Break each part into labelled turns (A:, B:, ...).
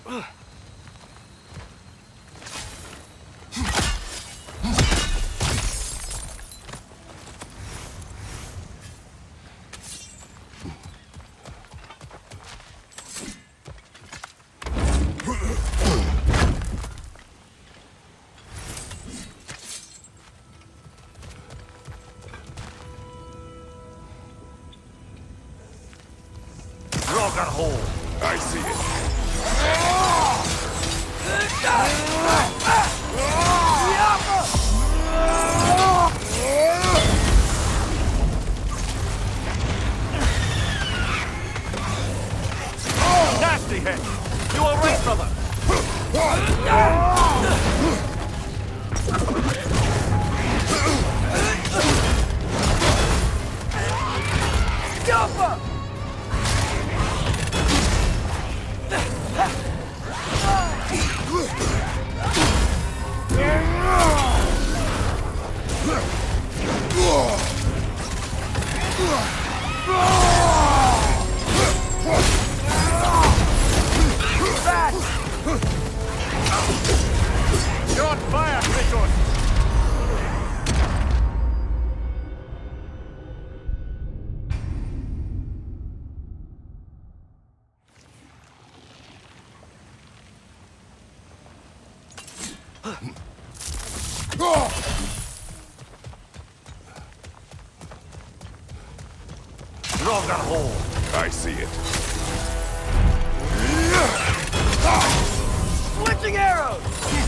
A: I see it.
B: Nasty hit! You all right, brother? Jumper! You're on fire, Kratos!
A: I see it.
B: Switching arrows!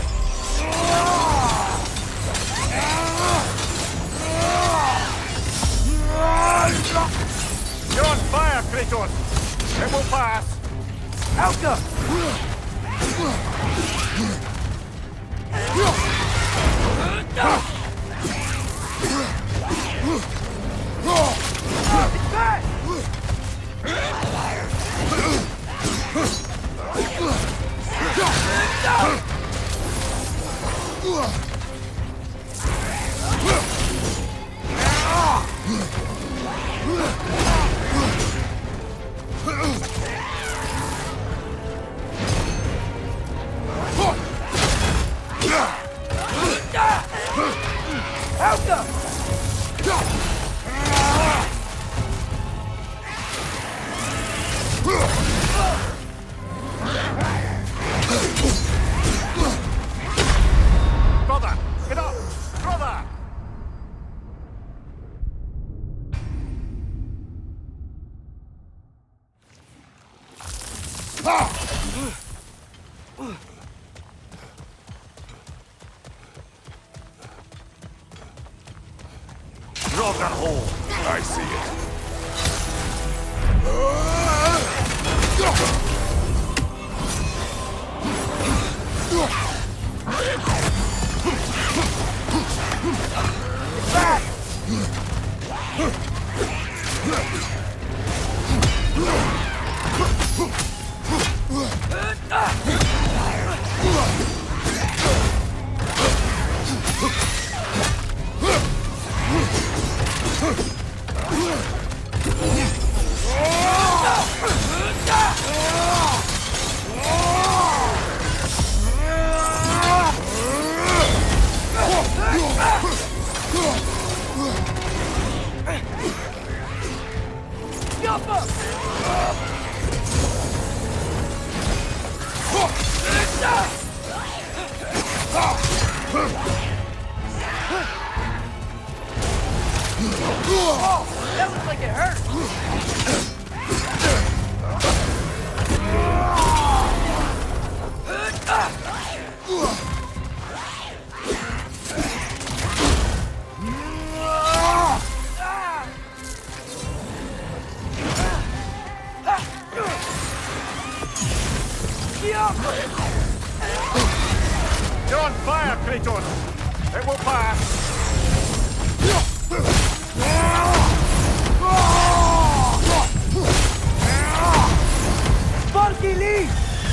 B: You're on fire, Kratos! It will pass! Helga! It's back! Helga! Brother! Get up! Brother!
A: I see it.
B: Back! Oh, that looks like it hurt. You're on fire, Kratos! It will pass! Sparky Lee!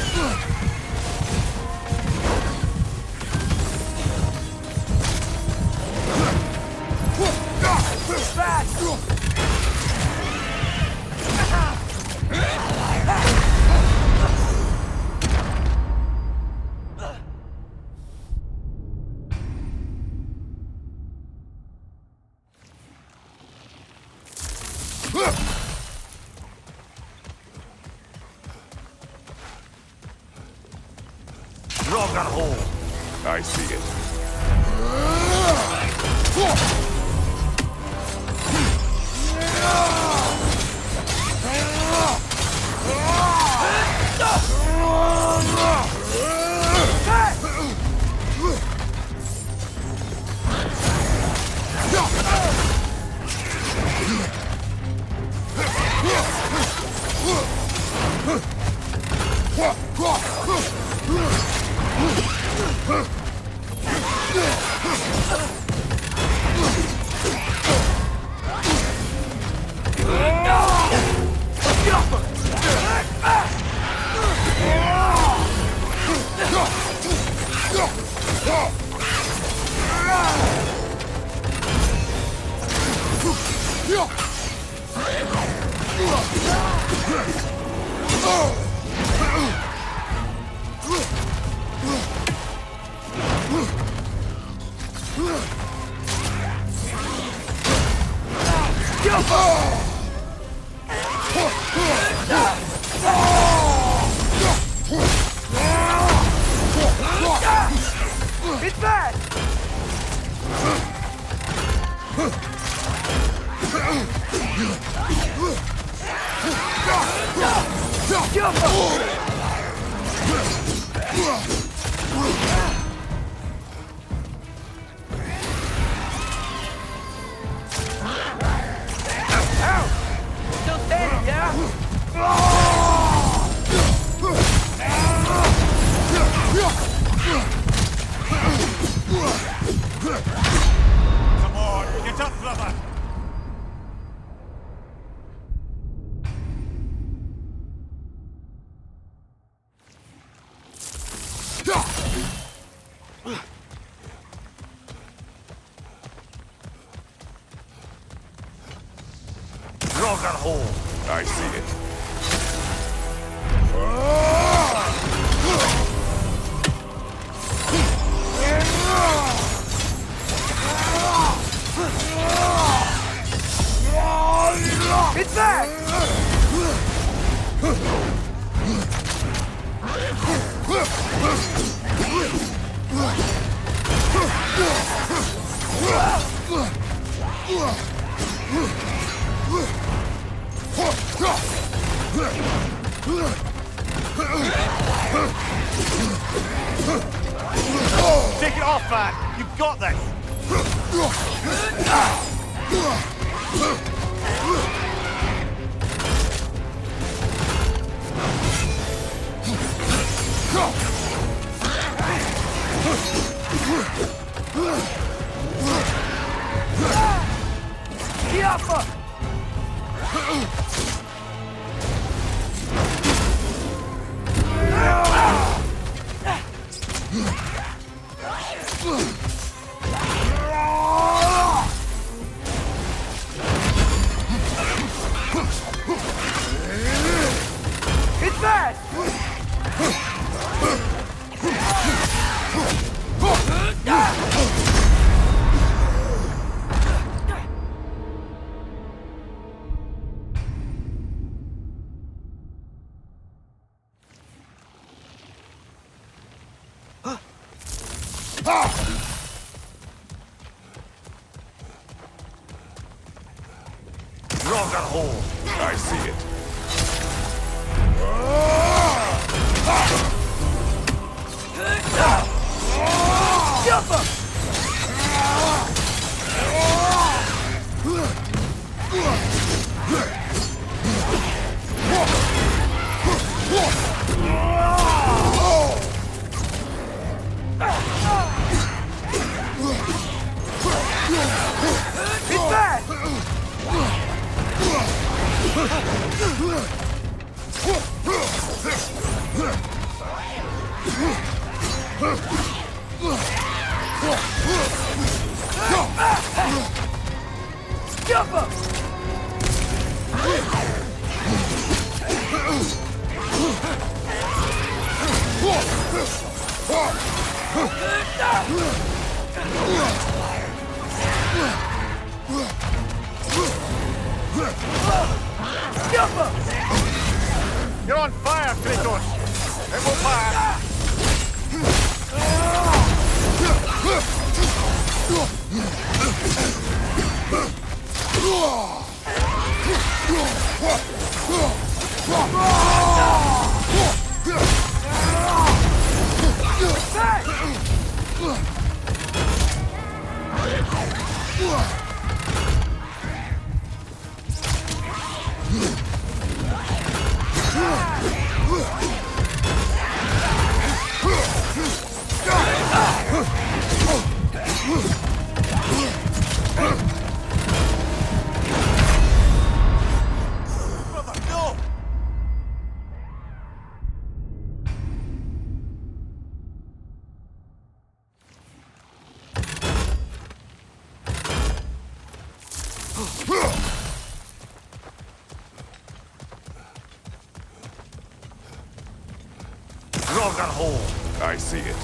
B: Back!
A: Ragnarök. I see it.
B: It's back! Still standing, yeah?
A: Come on, get up, brother. Ragnarök. I see it.
B: It's back!
A: Take it off, man. You've got this.
B: It's back!
A: Ragnarök. I see it.
B: It's back! Jump up! Jump up!
A: You're on fire, Kratos. It will pass. Ragnarök! I see it.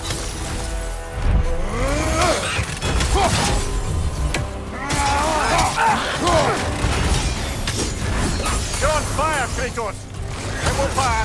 B: You're on fire, Kratos! It will pass!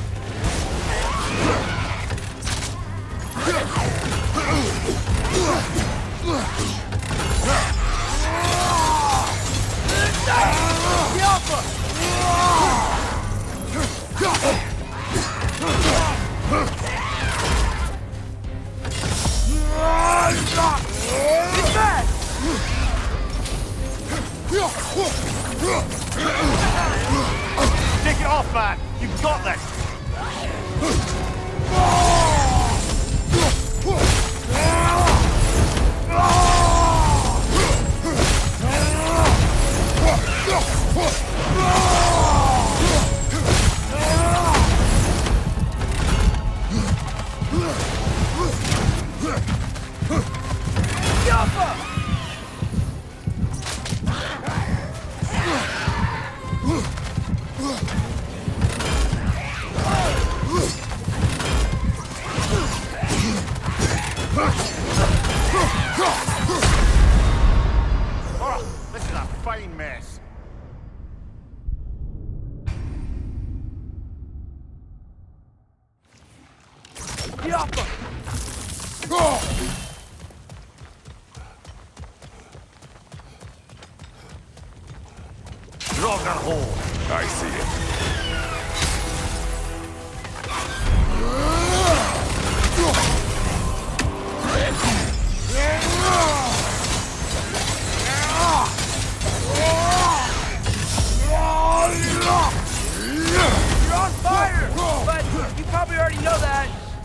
A: Take it off, man! You've got this!
B: This is a fine mess.
A: Ragnarök! I see it.
C: You're on fire! But you probably already know that.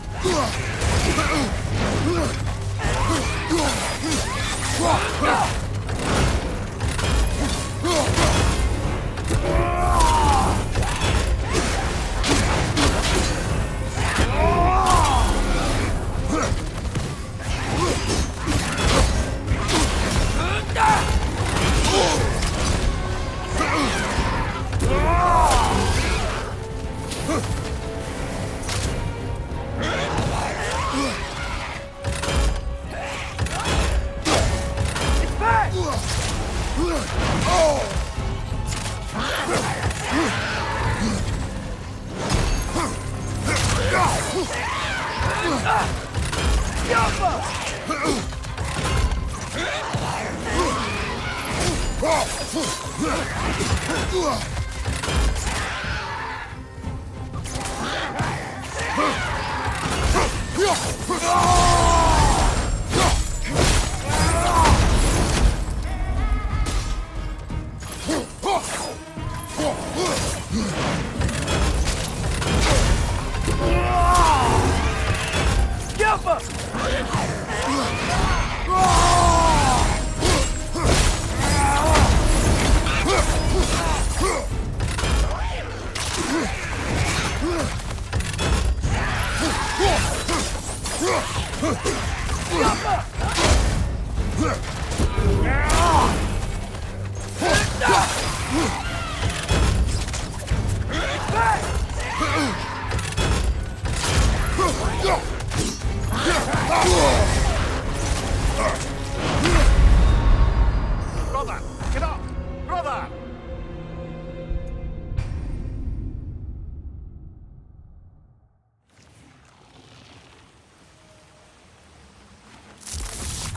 B: Brother, get up! Brother!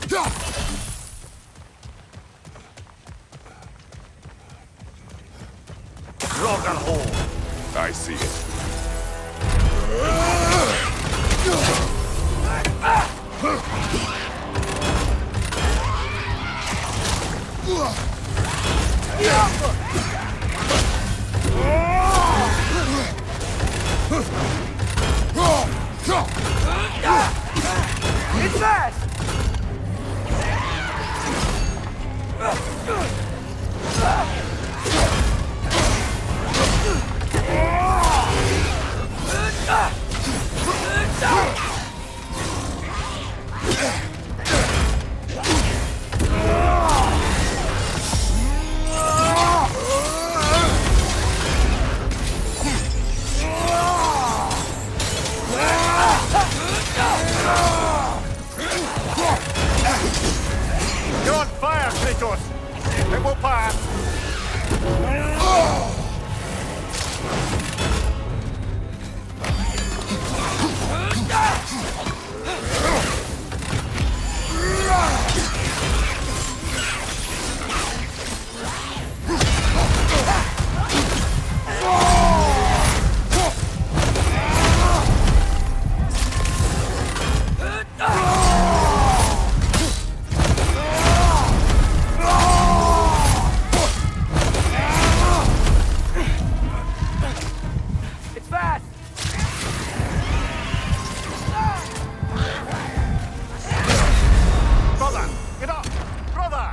B: Ragnarök.
A: I see it.
C: It's fast!
B: You're on fire, Kratos! It will pass!
C: It's fast!
B: Brother! Get up! Brother!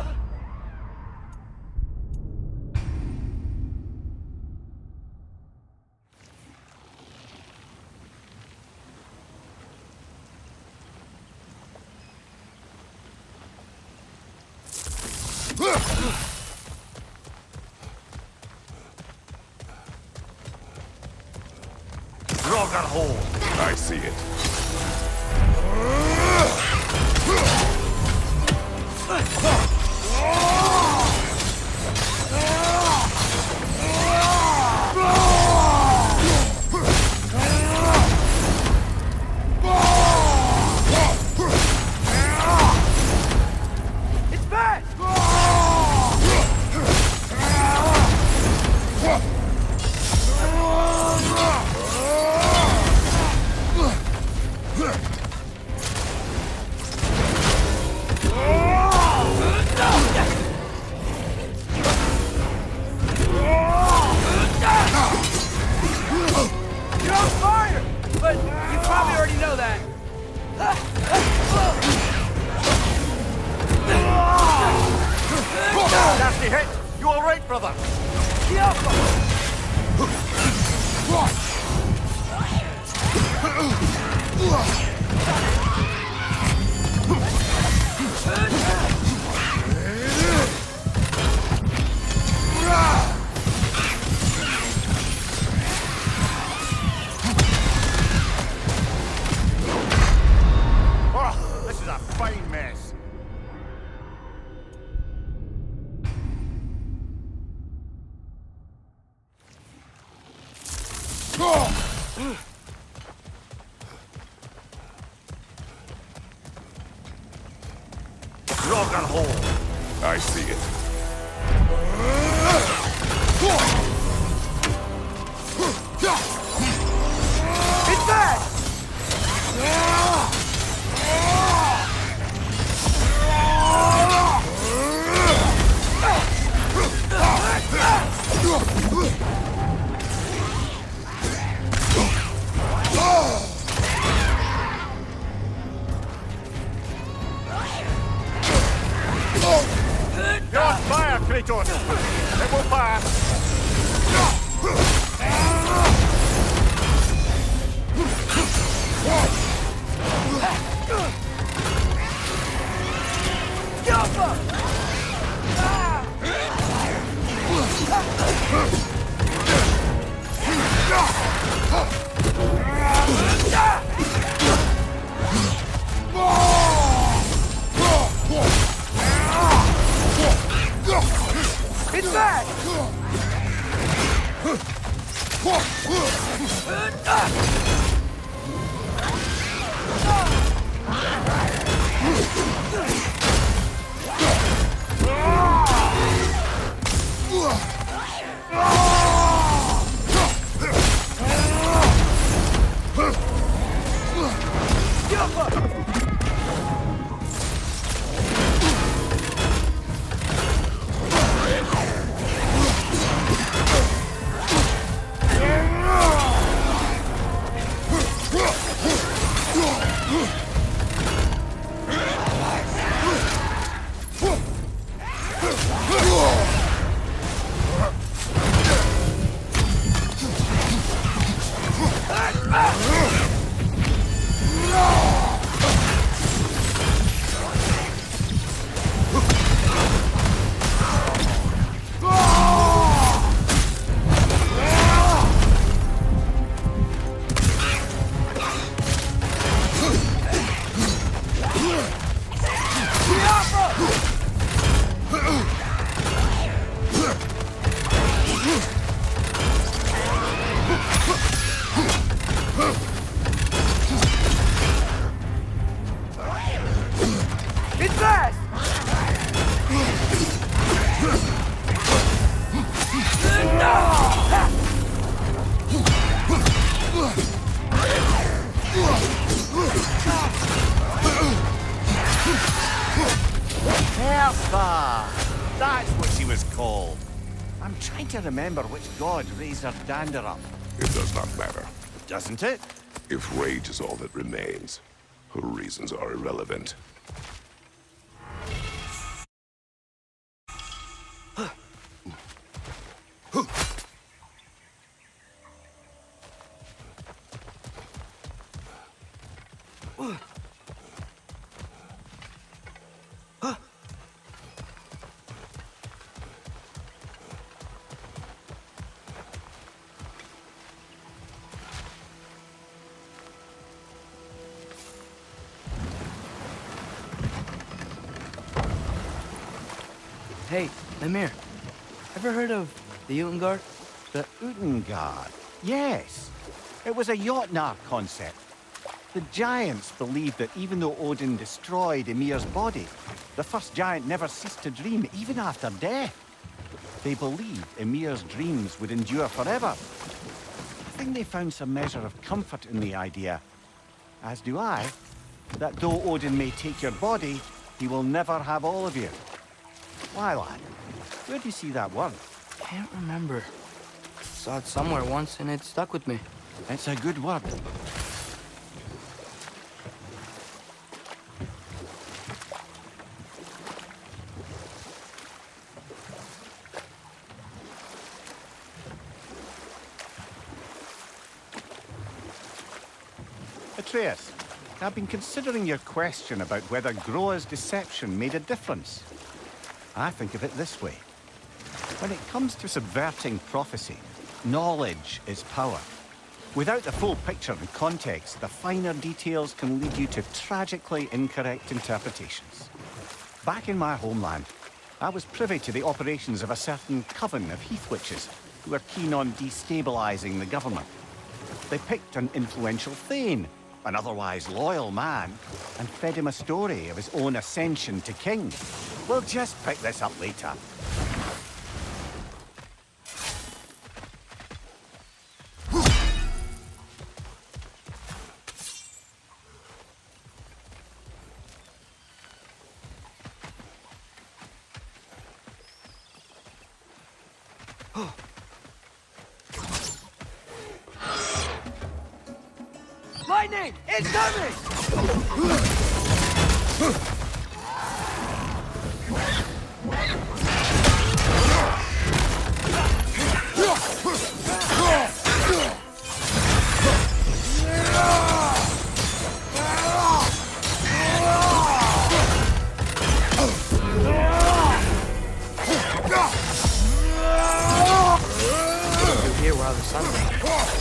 B: Ragnarök.
A: I see it.
C: It's fast! You're on fire! But you probably already know that.
B: Nasty hit! You alright, brother? Oh, this is a fine mess. Ragnarök.
A: I see it.
C: It's fast!
B: You're on fire, Kratos! It will pass!
D: That's what she was called. I'm trying to remember which god raised her dander up.
A: It does not matter.
D: Doesn't it?
A: If rage is all that remains, her reasons are irrelevant.
C: Hey, Lemire, ever heard of the Utengard?
D: The Utengard? Yes. It was a Jotnar concept. The giants believed that even though Odin destroyed Ymir's body, the first giant never ceased to dream, even after death. They believed Ymir's dreams would endure forever. I think they found some measure of comfort in the idea, as do I, that though Odin may take your body, he will never have all of you. Why, lad? Where do you see that word?
C: Can't remember. Saw it somewhere once and it stuck with me.
D: It's a good word. Atreus, I've been considering your question about whether Groa's deception made a difference. I think of it this way. When it comes to subverting prophecy, knowledge is power. Without the full picture and context, the finer details can lead you to tragically incorrect interpretations. Back in my homeland, I was privy to the operations of a certain coven of heath witches who were keen on destabilizing the government. They picked an influential thane, an otherwise loyal man, and fed him a story of his own ascension to king. We'll just pick this up later.
C: Lightning! Incoming! You're here while the sun's out.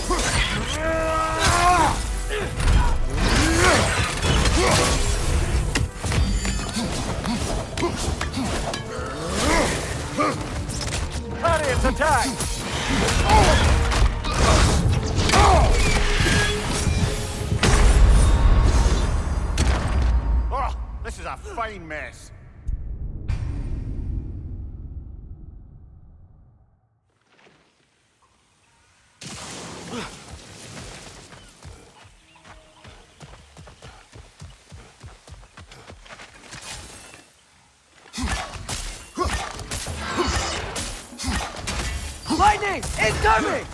B: Chariots attack!
D: Oh, this is a fine mess.
C: Lightning! Incoming!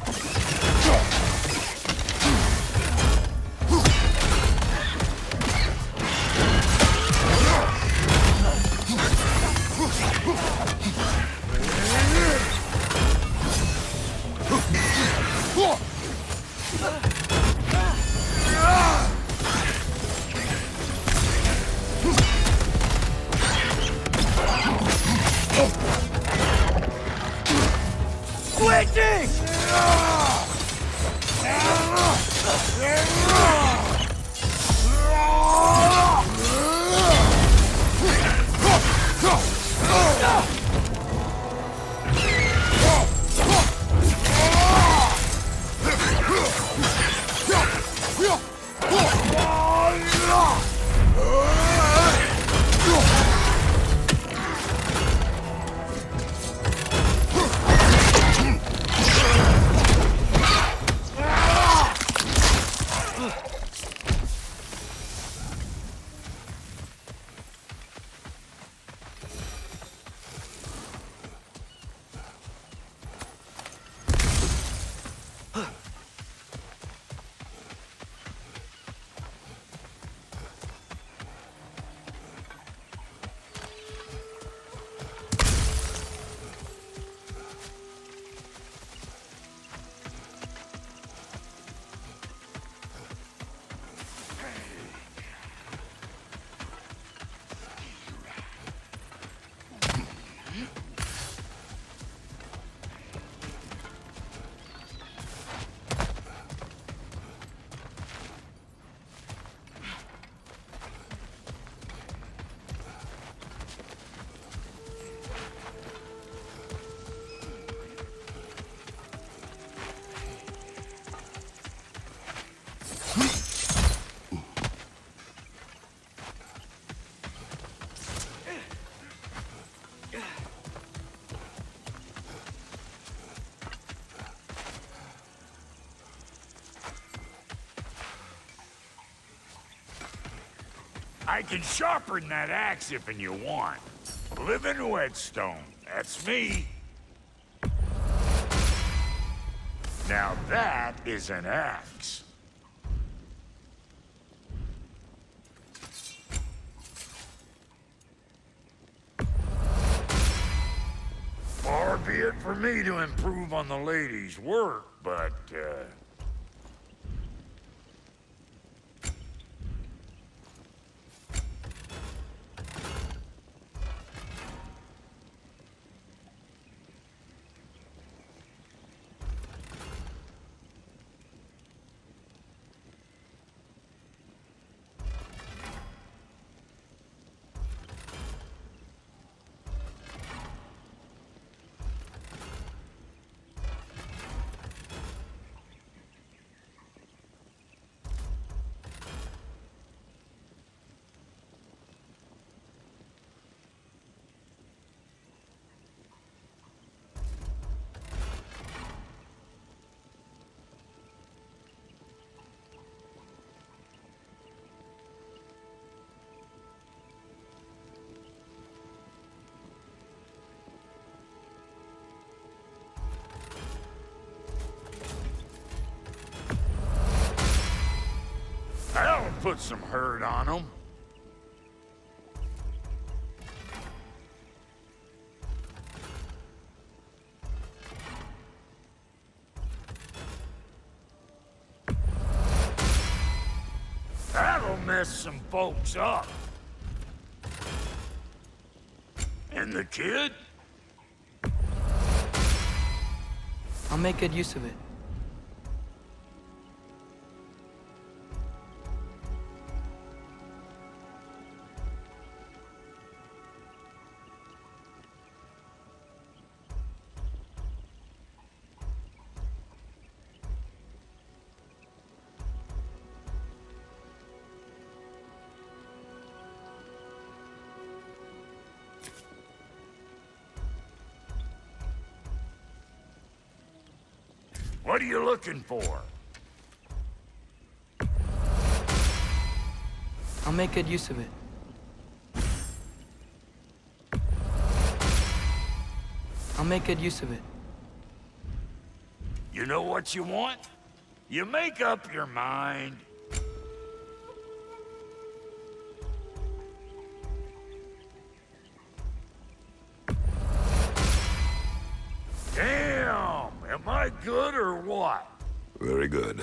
B: I can sharpen that axe if you want. Living whetstone, that's me. Now that is an axe. Far be it for me to improve on the lady's work, but, that'll put some hurt on them. That'll mess some folks up. And the kid?
C: I'll make good use of it.
B: What are you looking for?
C: I'll make good use of it. I'll make good use of it.
B: You know what you want? You make up your mind. Damn! Am I good or what?
A: Very good.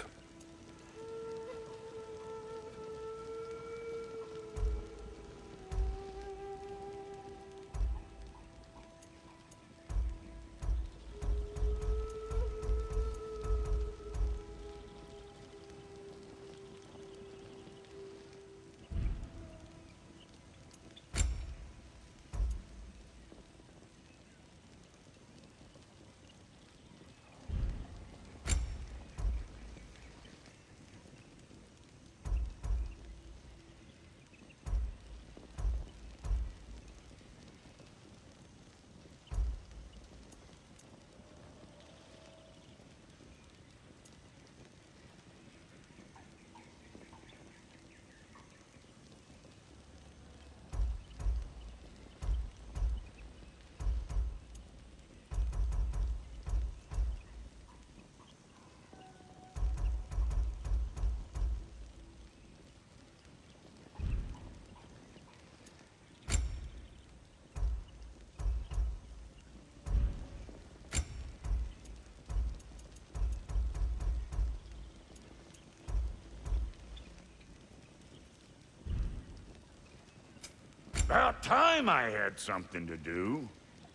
B: About time I had something to do.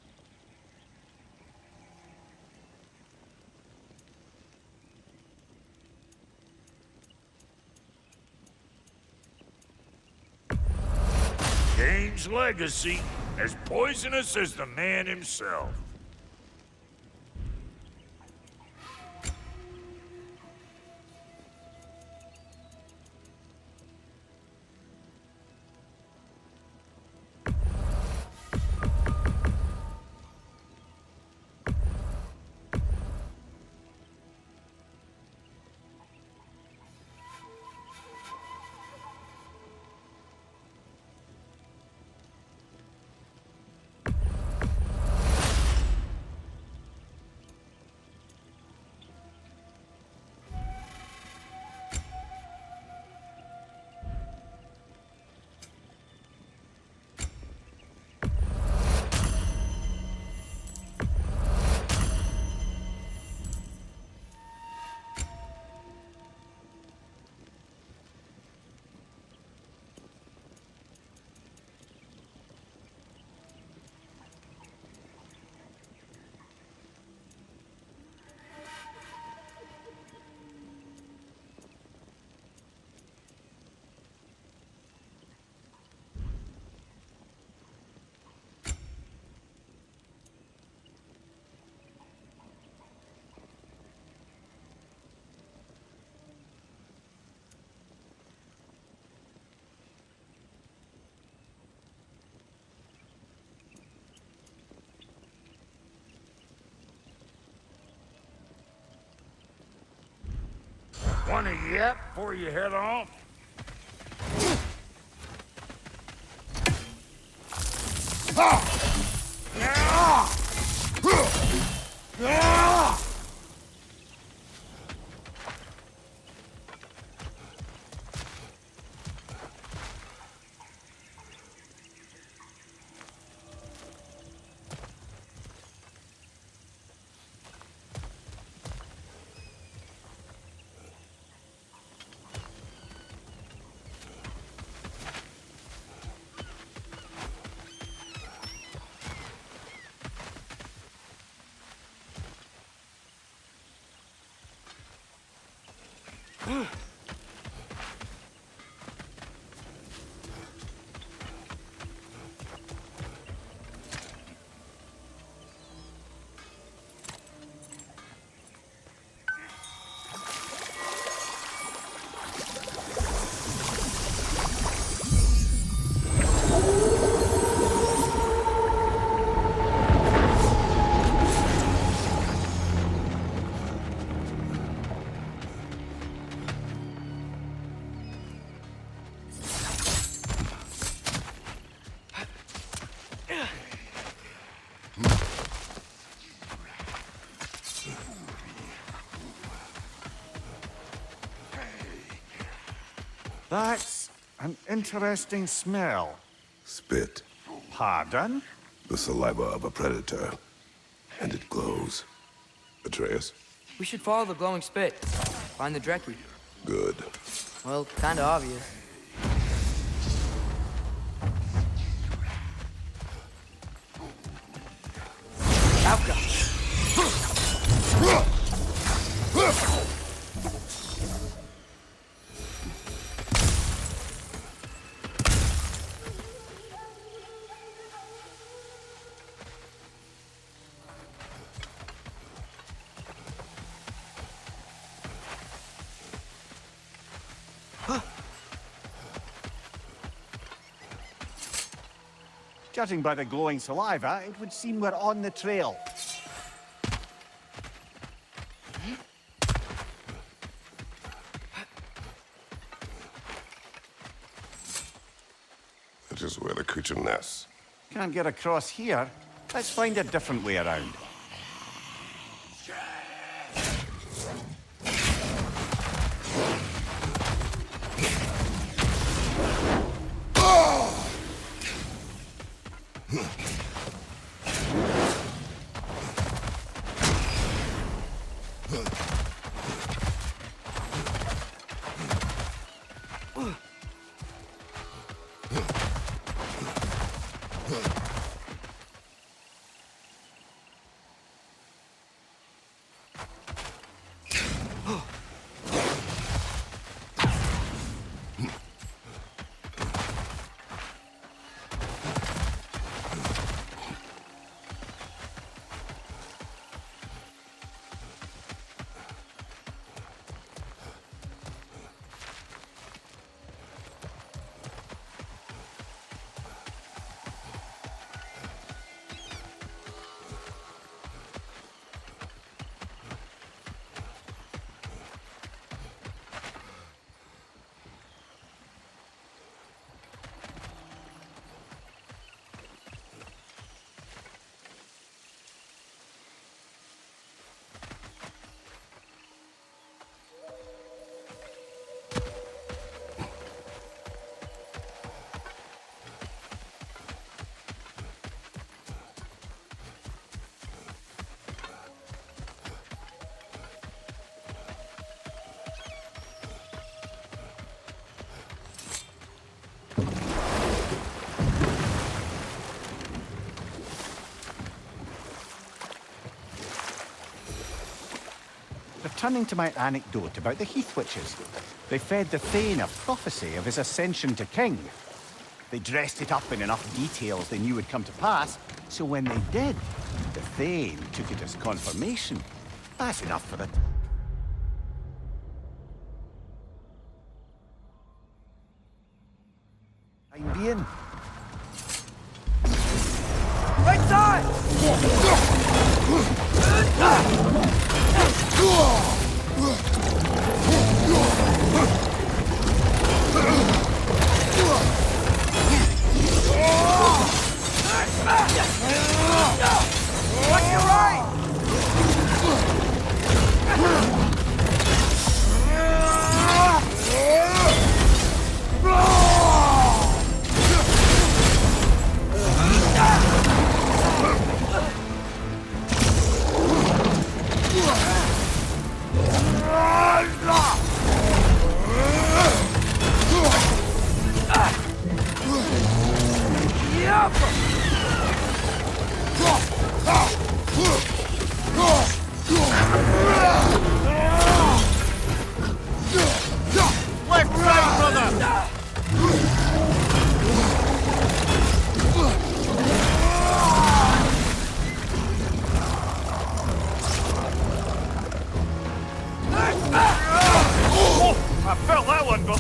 B: Kane's legacy, as poisonous as the man himself. Want to yap before you head off?
D: That's an interesting smell.
A: Spit.
D: Pardon?
A: The saliva of a predator. And it glows. Atreus?
E: We should follow the glowing spit. Find the Drekkie.
A: Good.
E: Well, kinda obvious. Alka!
D: Judging by the glowing saliva, it would seem we're on the trail.
A: That is where the creature nests.
D: Can't get across here. Let's find a different way around. Returning to my anecdote about the Heath Witches, they fed the Thane a prophecy of his ascension to king. They dressed it up in enough details they knew would come to pass, so when they did, the Thane took it as confirmation. That's enough for it. I'm being...
C: Right side!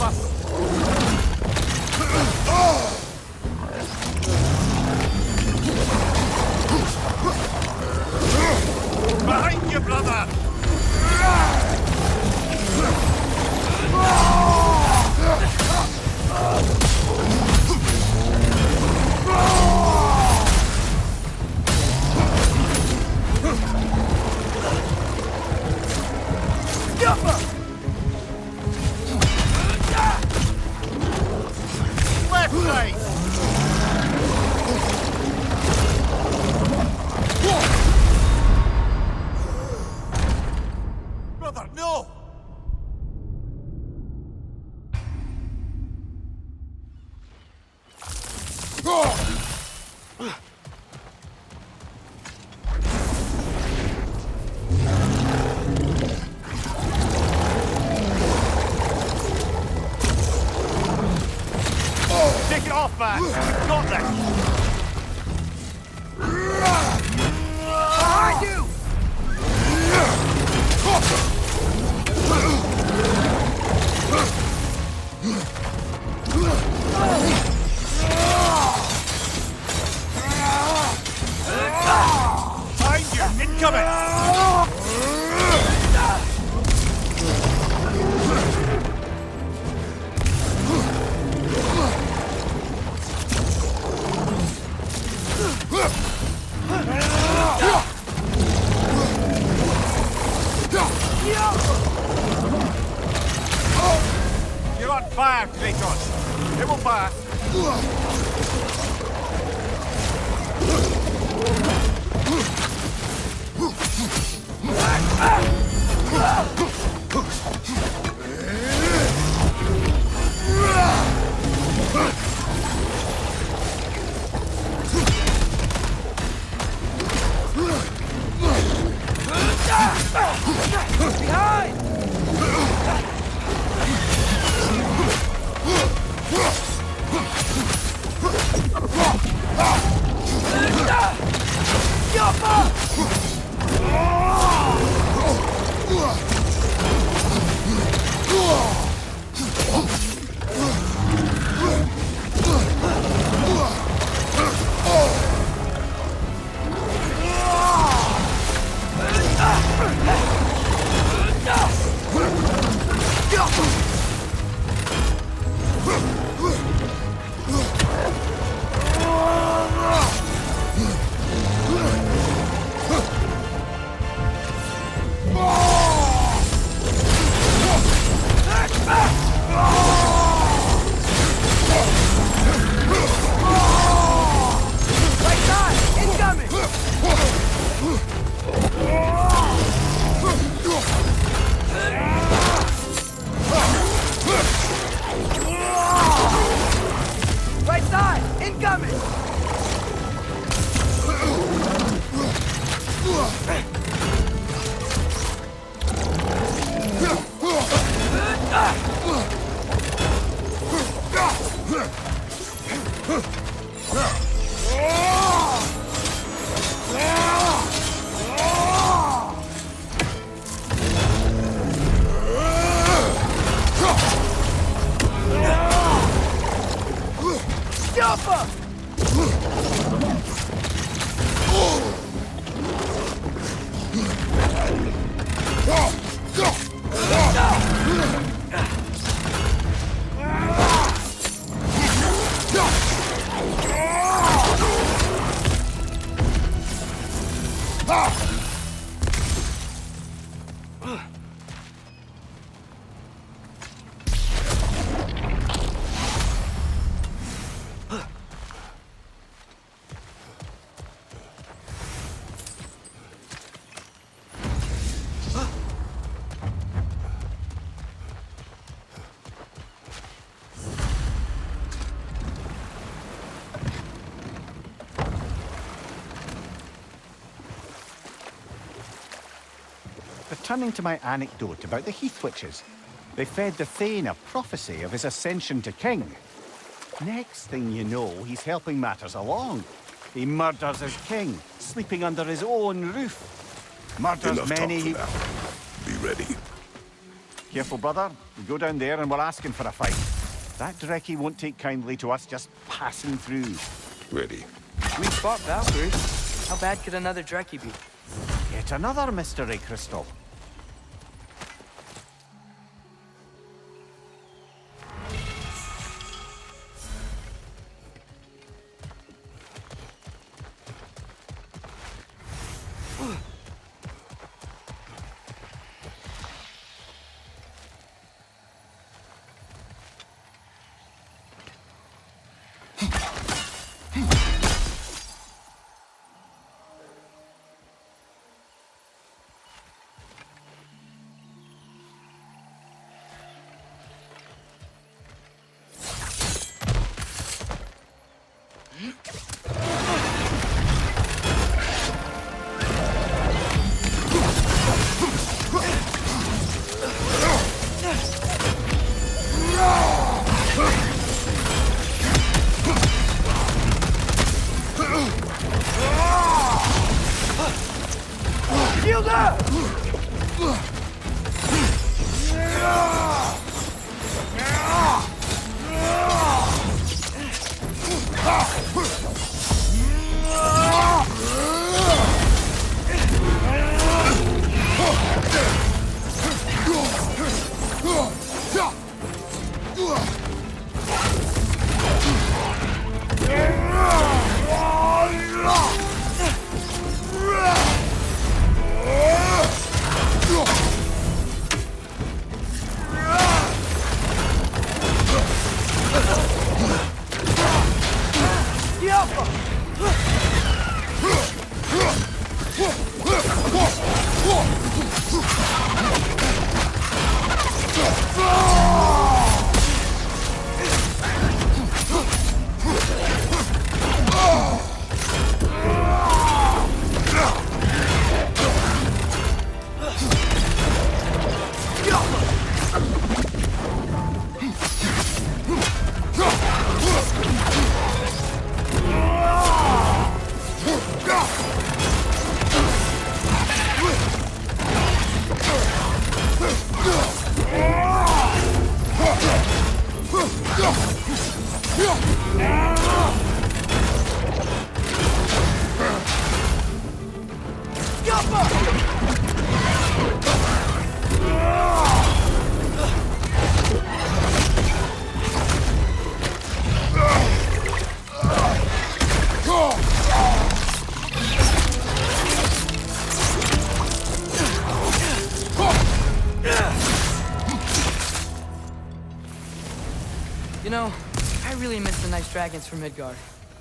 C: Behind you, brother!
D: Left side!
C: Brother, no!
D: Take it off, man! You've got this!
C: Behind you! Behind you! Incoming!
D: You're on fire, Kratos! It will pass!
C: Behind! Right side! Incoming! Jumper!
D: Returning to my anecdote about the Heath Witches, they fed the Thane a prophecy of his ascension to king. Next thing you know, he's helping matters along. He murders his king, sleeping under his own roof. Murders
A: Enough
D: many
A: talk for now. Be ready.
D: Careful, brother. We go down there and we're asking for a fight. That Drekkie won't take kindly to us just passing through.
A: Ready.
E: Sweet spot, Valkyrie. How bad could another Drekkie be?
D: Yet another mystery crystal.
C: Shield up!
E: You know, I really miss the nice dragons from Midgard.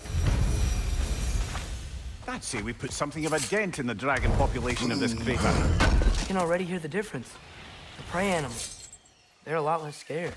D: I'd say we put something of a dent in the dragon population of this crater.
E: I can already hear the difference. The prey animals, they're a lot less scared.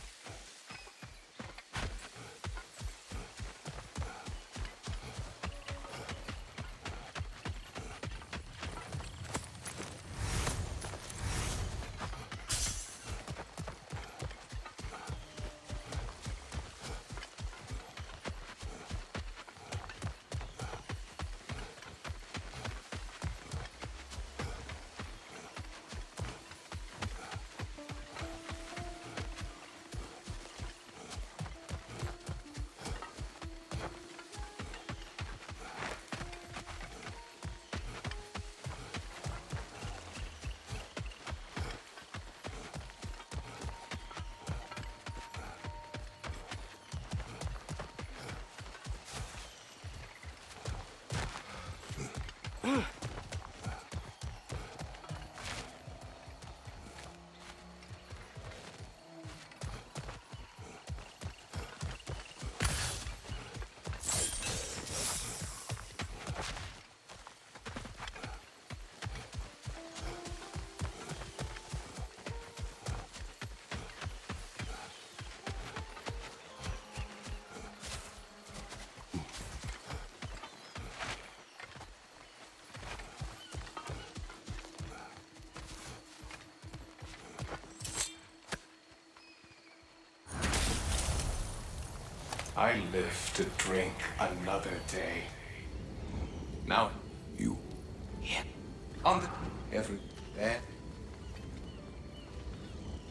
F: I live to drink another day. Now,
A: You.
F: here, on the every there.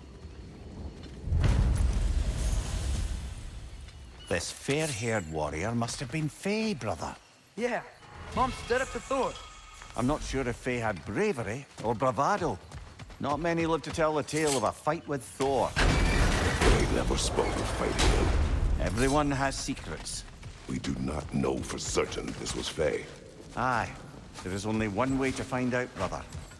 D: This fair-haired warrior must have been Faye, brother.
E: Yeah, Mom stood up to Thor.
D: I'm not sure if Faye had bravery or bravado. Not many live to tell the tale of a fight with Thor.
A: They never spoke of fighting him.
D: Everyone has secrets.
A: We do not know for certain this was Faye.
D: Aye, there is only one way to find out, brother.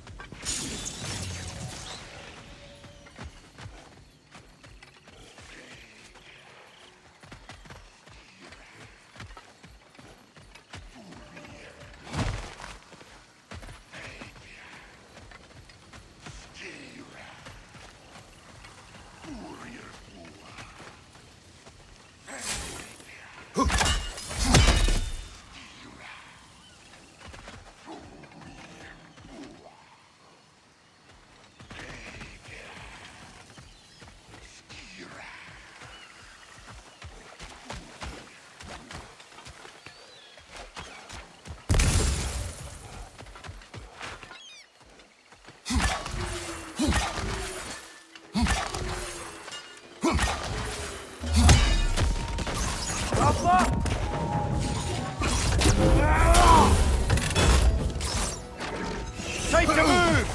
C: Time to move!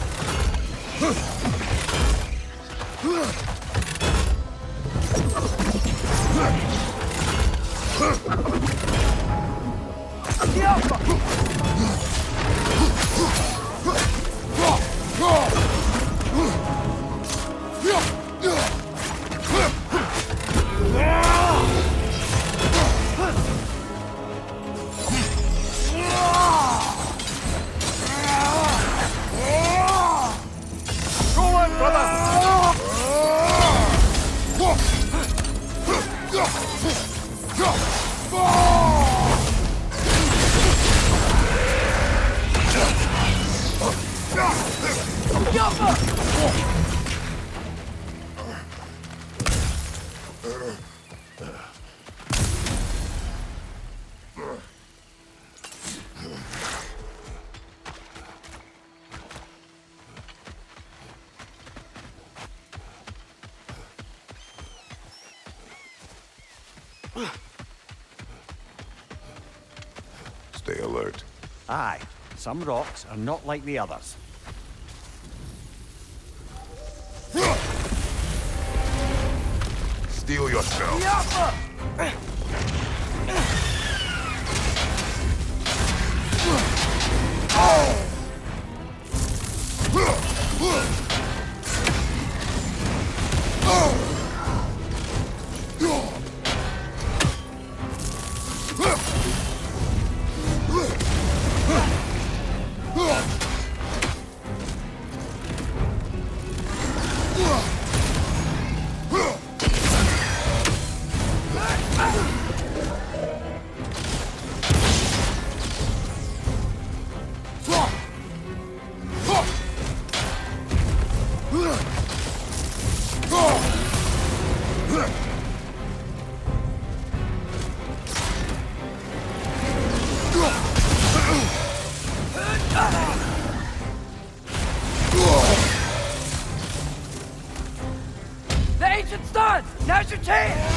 A: Stay alert.
D: Aye, some rocks are not like the others.
A: Steel yourself.
C: The ancient's done! Now's your chance!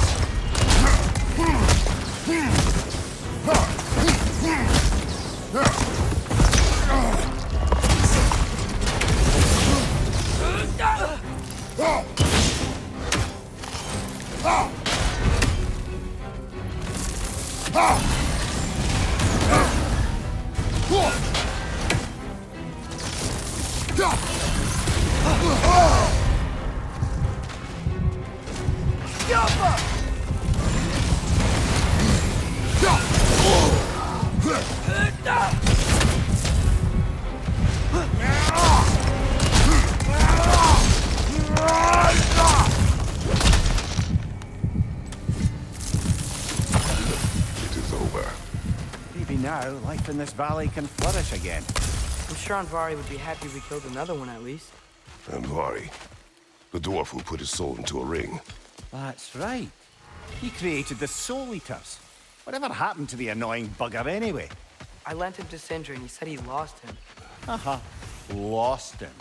A: It is over.
D: Maybe now, life in this valley can flourish again.
E: I'm sure Andvari would be happy we killed another one at least.
A: And Vari, the dwarf who put his soul into a ring.
D: That's right. He created the Soul Eaters. Whatever happened to the annoying bugger anyway?
E: I lent him to Sindri and he said he lost him.
D: Haha. Lost him.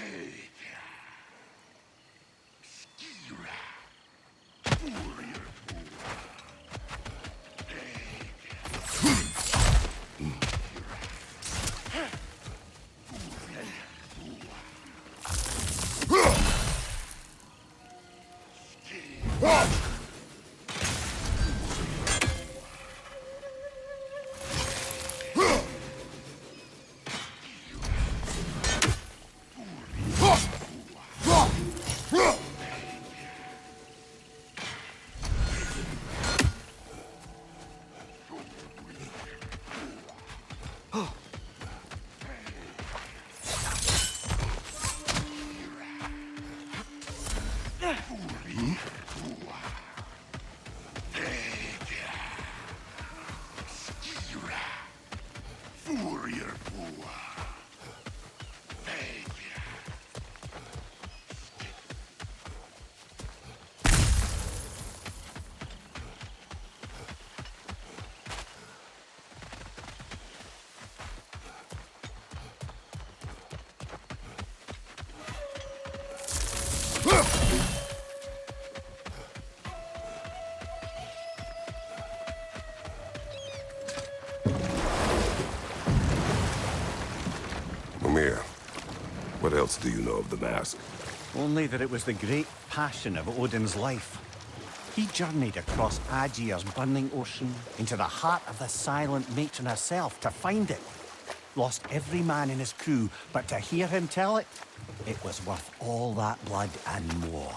A: What else do you know of the mask?
D: Only that it was the great passion of Odin's life. He journeyed across Aegir's burning ocean into the heart of the silent matron herself to find it. Lost every man in his crew, but to hear him tell it, it was worth all that blood and more.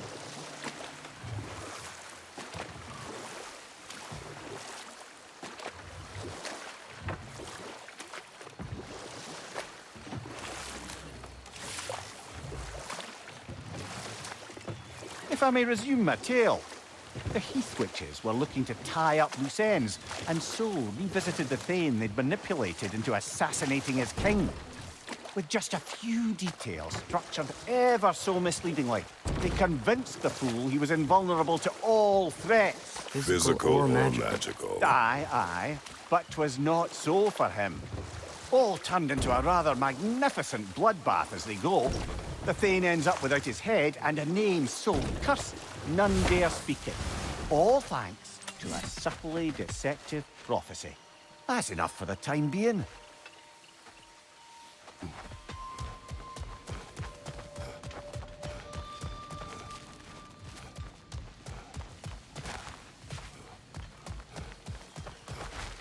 D: If I may resume my tale, the Heath Witches were looking to tie up loose ends, and so revisited the Thane they'd manipulated into assassinating his king. With just a few details structured ever so misleadingly, they convinced the fool he was invulnerable to all threats.
A: Physical or magical?
D: Aye, but 'twas not so for him. All turned into a rather magnificent bloodbath as they go. The Thane ends up without his head and a name so cursed none dare speak it. All thanks to a subtly deceptive prophecy. That's enough for the time being.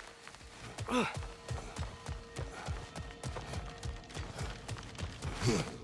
A: Huh.